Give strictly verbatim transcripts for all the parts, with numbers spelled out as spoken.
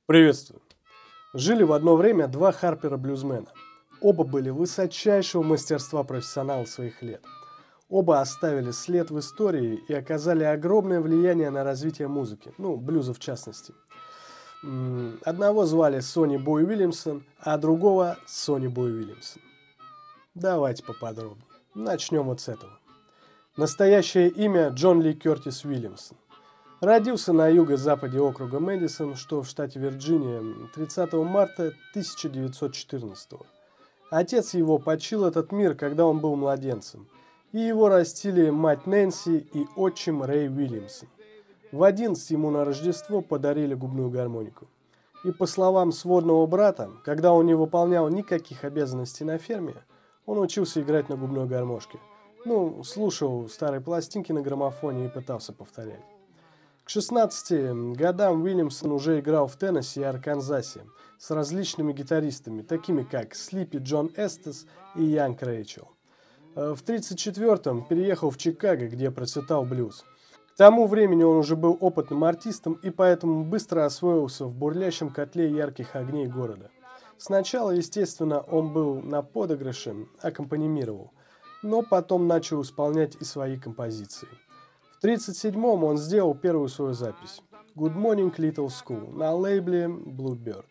Приветствую. Жили в одно время два Харпера-блюзмена. Оба были высочайшего мастерства профессионала своих лет. Оба оставили след в истории и оказали огромное влияние на развитие музыки, ну, блюза в частности. Одного звали Сонни Бой Уильямсон, а другого Сонни Бой Уильямсон. Давайте поподробнее. Начнем вот с этого. Настоящее имя Джон Ли Кертис Уильямсон. Родился на юго-западе округа Мэдисон, что в штате Вирджиния, тридцатого марта тысяча девятьсот четырнадцатого. Отец его почил этот мир, когда он был младенцем, и его растили мать Нэнси и отчим Рэй Уильямсон. В одиннадцать ему на Рождество подарили губную гармонику. И по словам сводного брата, когда он не выполнял никаких обязанностей на ферме, он учился играть на губной гармошке. Ну, слушал старые пластинки на граммофоне и пытался повторять. К шестнадцати годам Уильямсон уже играл в Теннесси и Арканзасе с различными гитаристами, такими как Слипи Джон Эстес и Янг Рэйчел. В тридцать четвёртом переехал в Чикаго, где процветал блюз. К тому времени он уже был опытным артистом и поэтому быстро освоился в бурлящем котле ярких огней города. Сначала, естественно, он был на подыгрыше, аккомпанимировал, но потом начал исполнять и свои композиции. В тридцать седьмом он сделал первую свою запись «Good Morning Little School» на лейбле Bluebird.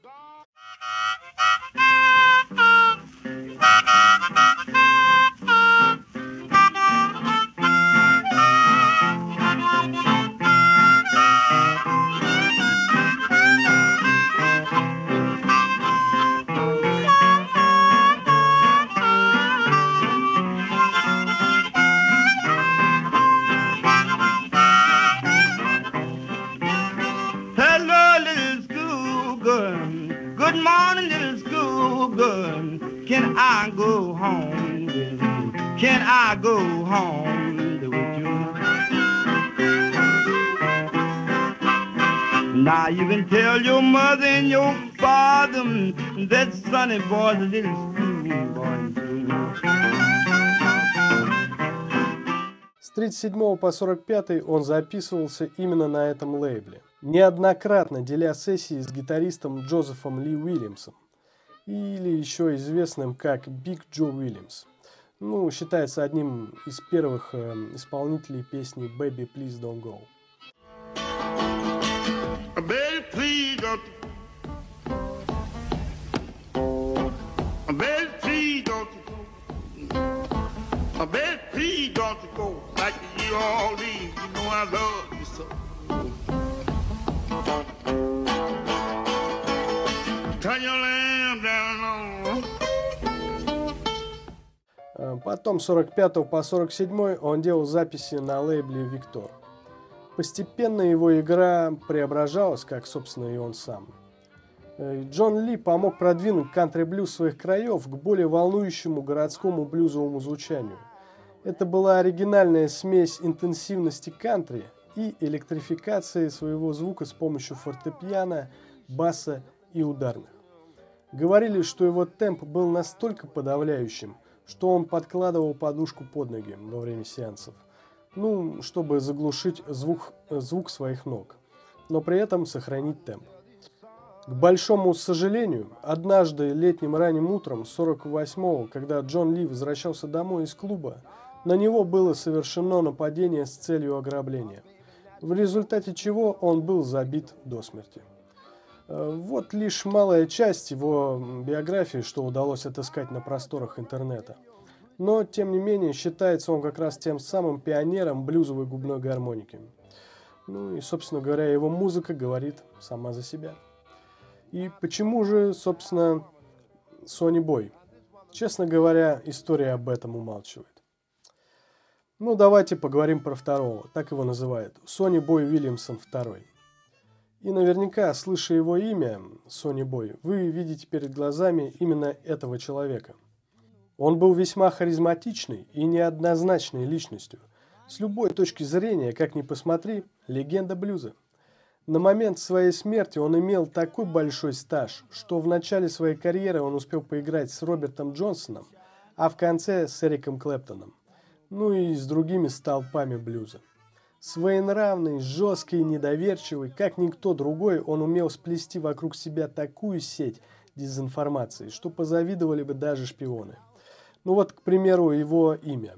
Good morning, little school girl. Can I go home with you? Can I go home with you? Now you can tell your mother and your father that Sonny boy's a little school boy too. С тридцать седьмого по сорок пятый он записывался именно на этом лейбле, неоднократно деля сессии с гитаристом Джозефом Ли Уильямсом, или еще известным как Биг Джо Уильямс. Ну, считается одним из первых э, исполнителей песни «Baby, please don't go». Baby, please don't. Baby, please don't. Baby, please don't go like you all leave. You know I love you so. Turn your lamp down low. Потом с сорок пятого по сорок седьмой он делал записи на лейбле «Виктор». Постепенно его игра преображалась, как, собственно, и он сам. Джон Ли помог продвинуть кантри-блюз своих краев к более волнующему городскому блюзовому звучанию. Это была оригинальная смесь интенсивности кантри и электрификации своего звука с помощью фортепиано, баса и ударных. Говорили, что его темп был настолько подавляющим, что он подкладывал подушку под ноги во время сеансов, ну, чтобы заглушить звук, звук своих ног, но при этом сохранить темп. К большому сожалению, однажды летним ранним утром сорок восьмого, когда Джон Ли возвращался домой из клуба, на него было совершено нападение с целью ограбления, в результате чего он был забит до смерти. Вот лишь малая часть его биографии, что удалось отыскать на просторах интернета. Но, тем не менее, считается он как раз тем самым пионером блюзовой губной гармоники. Ну и, собственно говоря, его музыка говорит сама за себя. И почему же, собственно, Сонни Бой? Честно говоря, история об этом умалчивает. Ну, давайте поговорим про второго, так его называют, Сонни Бой Уильямсон второй. И наверняка, слыша его имя, Сонни Бой, вы видите перед глазами именно этого человека. Он был весьма харизматичной и неоднозначной личностью. С любой точки зрения, как ни посмотри, легенда блюза. На момент своей смерти он имел такой большой стаж, что в начале своей карьеры он успел поиграть с Робертом Джонсоном, а в конце с Эриком Клэптоном, ну и с другими столпами блюза. Своенравный, жесткий и недоверчивый, как никто другой, он умел сплести вокруг себя такую сеть дезинформации, что позавидовали бы даже шпионы. Ну вот, к примеру, его имя.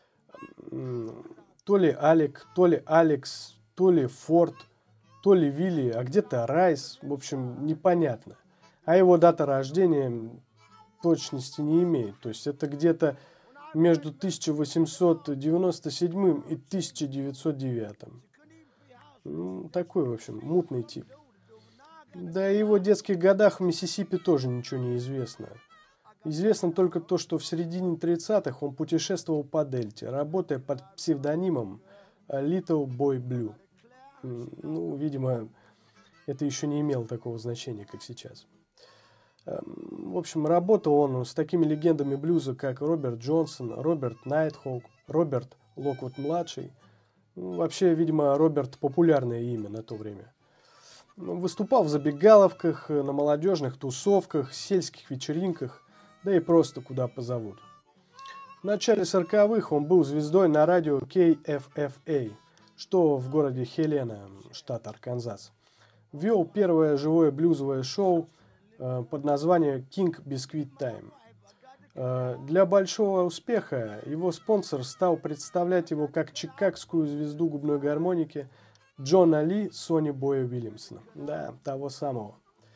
То ли Алек, то ли Алекс, то ли Форд, то ли Вилли, а где-то Райс, в общем, непонятно. А его дата рождения точности не имеет, то есть это где-то между тысяча восемьсот девяносто седьмым и тысяча девятьсот девятым. Ну, такой, в общем, мутный тип. Да и о его детских годах в Миссисипи тоже ничего не известно. Известно только то, что в середине тридцатых он путешествовал по Дельте, работая под псевдонимом Little Boy Blue. Ну, видимо, это еще не имело такого значения, как сейчас. В общем, работал он с такими легендами блюза, как Роберт Джонсон, Роберт Найтхолк, Роберт Локвуд-младший. Ну, вообще, видимо, Роберт популярное имя на то время. Выступал в забегаловках, на молодежных тусовках, сельских вечеринках, да и просто куда позовут. В начале сороковых он был звездой на радио кей эф эф эй, что в городе Хелена, штат Арканзас. Вел первое живое блюзовое шоу под названием King Biscuit Time. Для большого успеха его спонсор стал представлять его как чикагскую звезду губной гармоники Джона Ли Сони Боя Уильямсона. Да, того самого.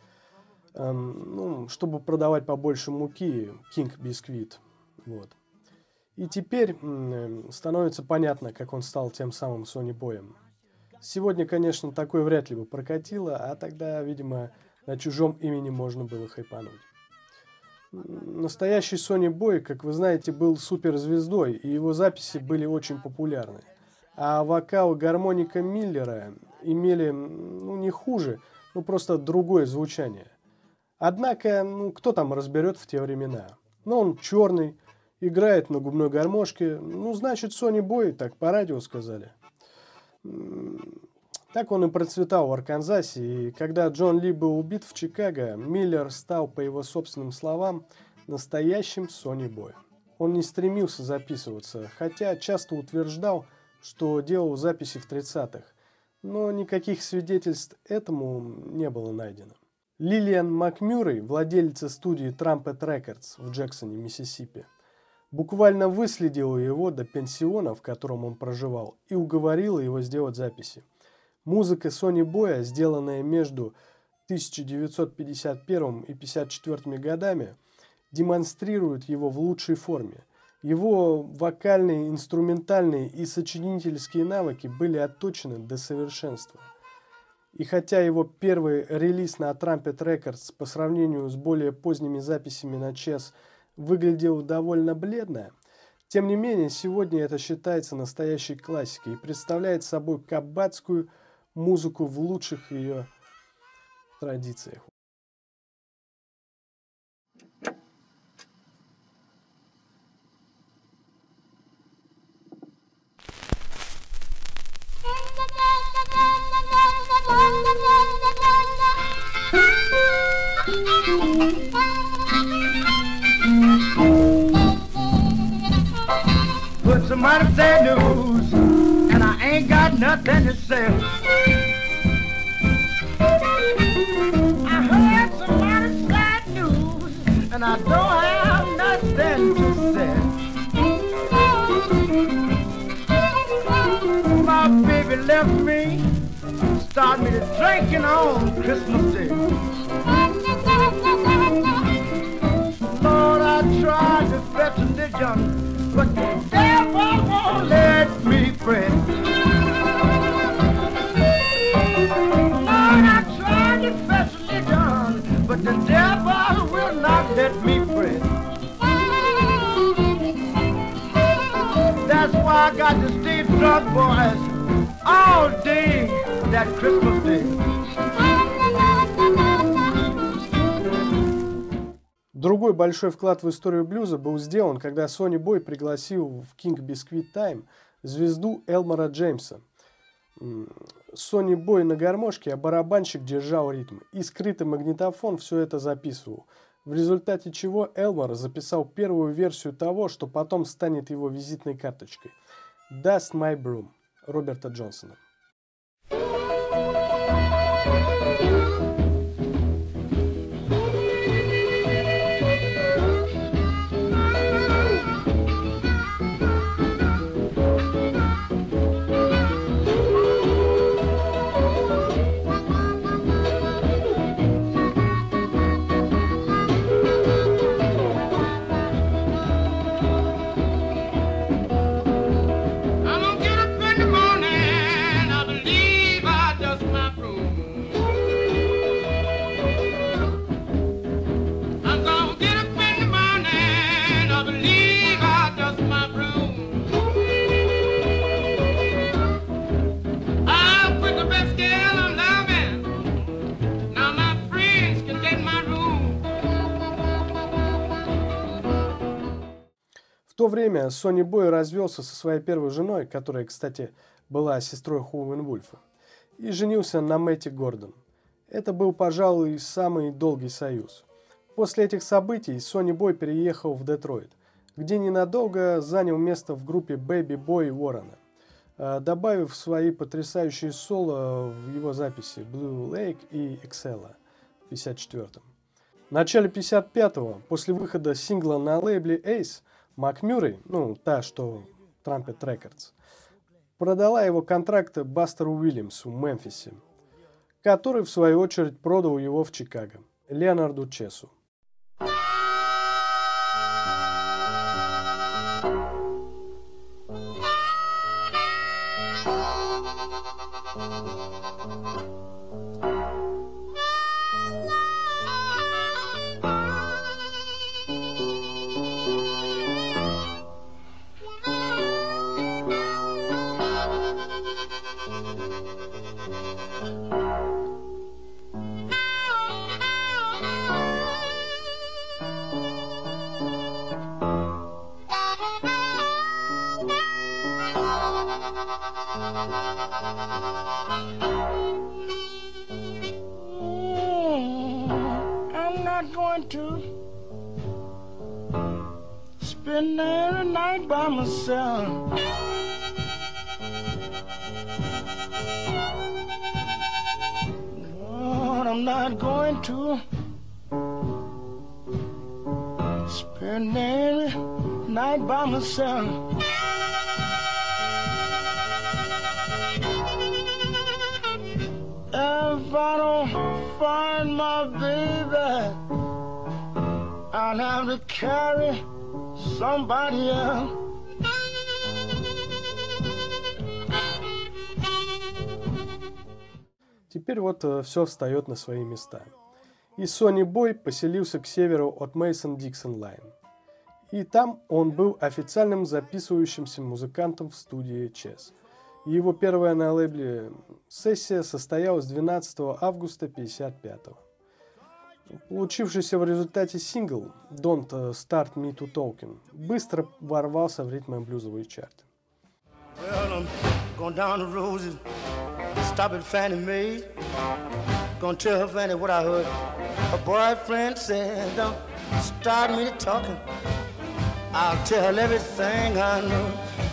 Ну, чтобы продавать побольше муки, King Biscuit. Вот. И теперь становится понятно, как он стал тем самым Сони Боем. Сегодня, конечно, такое вряд ли бы прокатило, а тогда, видимо, на чужом имени можно было хайпануть. Настоящий Сони Бой, как вы знаете, был суперзвездой, и его записи были очень популярны. А вокал и гармоника Миллера имели, ну, не хуже, но просто другое звучание. Однако, ну, кто там разберет в те времена? Ну, он черный, играет на губной гармошке, ну, значит, Сони Бой, так по радио сказали. Так он и процветал в Арканзасе, и когда Джон Ли был убит в Чикаго, Миллер стал, по его собственным словам, настоящим Сони Боем. Он не стремился записываться, хотя часто утверждал, что делал записи в тридцатых, но никаких свидетельств этому не было найдено. Лилиан Макмюррей, владелица студии Trumpet Records в Джексоне, Миссисипи, буквально выследила его до пансиона, в котором он проживал, и уговорила его сделать записи. Музыка Сони Боя, сделанная между тысяча девятьсот пятьдесят первым и пятьдесят четвёртым годами, демонстрирует его в лучшей форме. Его вокальные, инструментальные и сочинительские навыки были отточены до совершенства. И хотя его первый релиз на Trumpet Records по сравнению с более поздними записями на Chess выглядел довольно бледно, тем не менее сегодня это считается настоящей классикой и представляет собой каббатскую музыку в лучших ее традициях. Put somebody sad news, and I ain't got nothing to say. I heard somebody sad news, and I don't have nothing to say. My baby left me, started me to drinking on Christmas Day. Lord, I tried to fetch religion, but the devil won't let me pray. Lord, I tried to fetch religion, but the devil will not let me pray. That's why I got to stay drunk, boys, all day that Christmas Day. Другой большой вклад в историю блюза был сделан, когда Сони Бой пригласил в King Biscuit Time звезду Элмора Джеймса. Сони Бой на гармошке, а барабанщик держал ритм, и скрытый магнитофон все это записывал, в результате чего Элмор записал первую версию того, что потом станет его визитной карточкой – Dust My Broom. Роберта Джонсона. В то время Сонни Бой развелся со своей первой женой, которая, кстати, была сестрой Хоуэн-Вульфа, и женился на Мэтти Гордон. Это был, пожалуй, самый долгий союз. После этих событий Сонни Бой переехал в Детройт, где ненадолго занял место в группе Бэби Бой Уоррена, добавив свои потрясающие соло в его записи Blue Lake и Excella в пятьдесят четвёртом. В начале пятьдесят пятого, после выхода сингла на лейбле Ace, МакМюррей, ну, та, что Trumpet Records, продала его контракт Бастеру Уильямсу в Мемфисе, который, в свою очередь, продал его в Чикаго, Леонарду Чесу. I'm not going to spend the night by myself. Lord, I'm not going to spend the night by myself. If I don't find my baby, I'll have to carry somebody else. Теперь вот э, все встает на свои места. И Сонни Бой поселился к северу от Мейсон-Диксон Лайн. И там он был официальным записывающимся музыкантом в студии Чес. Его первая на лейбле сессия состоялась двенадцатого августа пятьдесят пятого. Получившийся в результате сингл «Don't Start Me to Talking» быстро ворвался в ритмо-блюзовые чарты. Well, I'm going down the road and stop at Fannie Mae. Gonna tell her Fannie what I heard. Her boyfriend said, don't start me to talking. I'll tell her everything I know.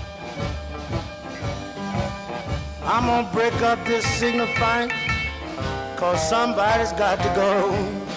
I'm gonna break up this signifying, cause somebody's got to go.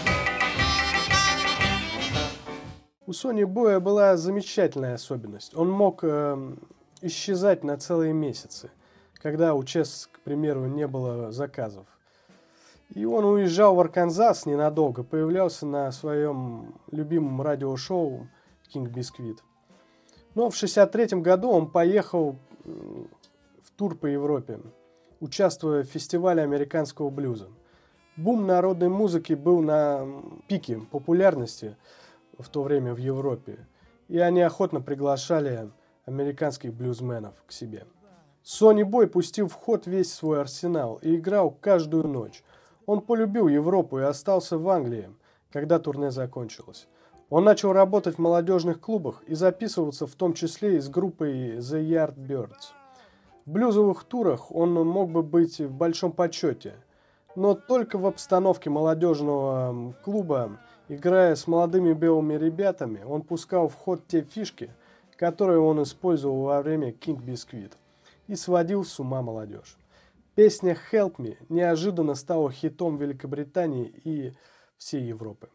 У Сонни Боя была замечательная особенность. Он мог э, исчезать на целые месяцы, когда у Чес, к примеру, не было заказов. И он уезжал в Арканзас ненадолго, появлялся на своем любимом радиошоу King Biscuit. Но в шестьдесят третьем году он поехал в тур по Европе, участвуя в фестивале американского блюза. Бум народной музыки был на пике популярности в то время в Европе, и они охотно приглашали американских блюзменов к себе. Сонни Бой пустил в ход весь свой арсенал и играл каждую ночь. Он полюбил Европу и остался в Англии, когда турне закончилось. Он начал работать в молодежных клубах и записываться в том числе и с группой The Yardbirds. В блюзовых турах он мог бы быть в большом почете, но только в обстановке молодежного клуба, играя с молодыми белыми ребятами, он пускал в ход те фишки, которые он использовал во время King Biscuit. и сводил с ума молодежь. Песня «Help Me» неожиданно стала хитом Великобритании и всей Европы.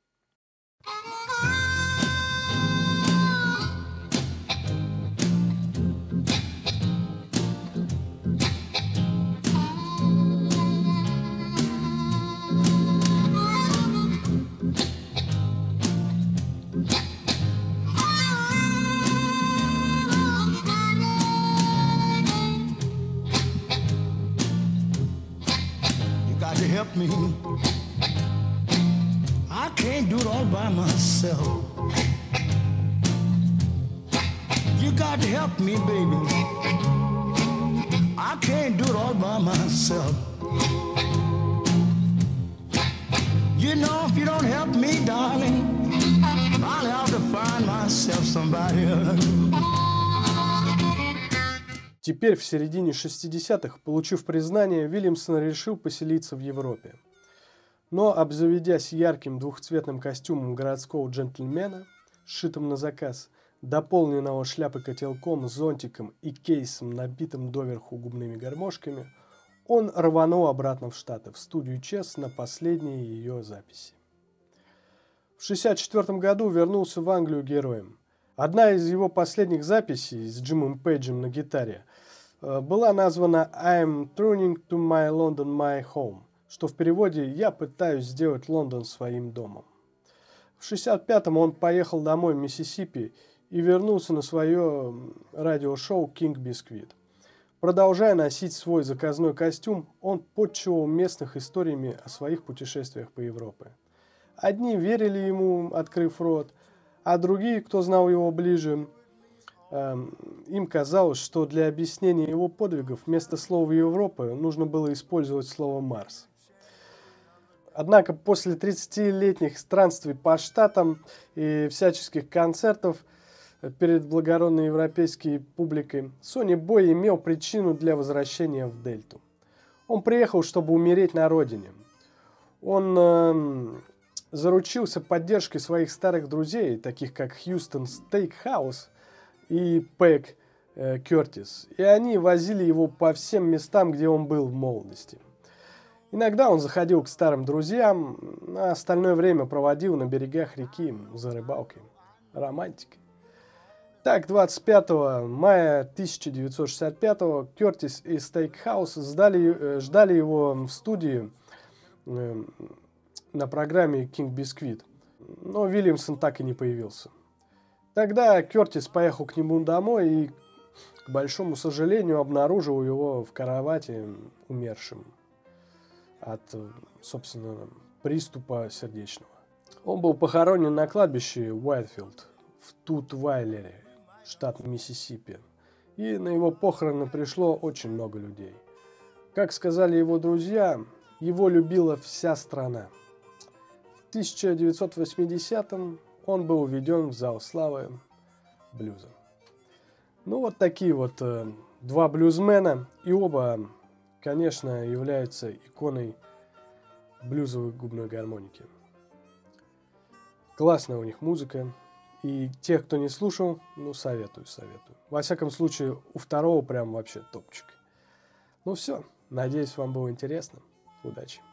Help me. I can't do it all by myself. You got to help me, baby. I can't do it all by myself. You know, if you don't help me, darling, I'll have to find myself somebody else. Теперь, в середине шестидесятых, получив признание, Вильямсон решил поселиться в Европе. Но, обзаведясь ярким двухцветным костюмом городского джентльмена, сшитым на заказ, дополненного шляпой-котелком, зонтиком и кейсом, набитым доверху губными гармошками, он рванул обратно в Штаты, в студию Чес, на последние ее записи. В шестьдесят четвёртом году вернулся в Англию героем. Одна из его последних записей с Джимом Пейджем на гитаре была названа «I'm turning to my London my home», что в переводе «Я пытаюсь сделать Лондон своим домом». В шестьдесят пятом он поехал домой в Миссисипи и вернулся на свое радиошоу «King Biscuit». Продолжая носить свой заказной костюм, он подчивал местных историями о своих путешествиях по Европе. Одни верили ему, открыв рот, а другие, кто знал его ближе, э, им казалось, что для объяснения его подвигов вместо слова «Европа» нужно было использовать слово «Марс». Однако после тридцатилетних странствий по Штатам и всяческих концертов перед благородной европейской публикой, Сонни Бой имел причину для возвращения в Дельту. Он приехал, чтобы умереть на родине. Он э, заручился поддержкой своих старых друзей, таких как Хьюстон Стейкхаус и Пэг э, Кертис, и они возили его по всем местам, где он был в молодости. Иногда он заходил к старым друзьям, а остальное время проводил на берегах реки за рыбалкой. Романтика. Так, двадцать пятого мая тысяча девятьсот шестьдесят пятого Кертис и Стейкхаус ждали, ждали его в студии э, на программе King Biscuit, но Вильямсон так и не появился. Тогда Кертис поехал к нему домой и, к большому сожалению, обнаружил его в кровати умершим от, собственно, приступа сердечного. Он был похоронен на кладбище Уайтфилд в Тутвайлере, штат Миссисипи, и на его похороны пришло очень много людей. Как сказали его друзья, его любила вся страна. В тысяча девятьсот восьмидесятом он был введен в зал славы блюза. Ну вот такие вот э, два блюзмена, и оба, конечно, являются иконой блюзовой губной гармоники. Классная у них музыка, и тех, кто не слушал, ну советую, советую. Во всяком случае, у второго прям вообще топчик. Ну все, надеюсь, вам было интересно. Удачи!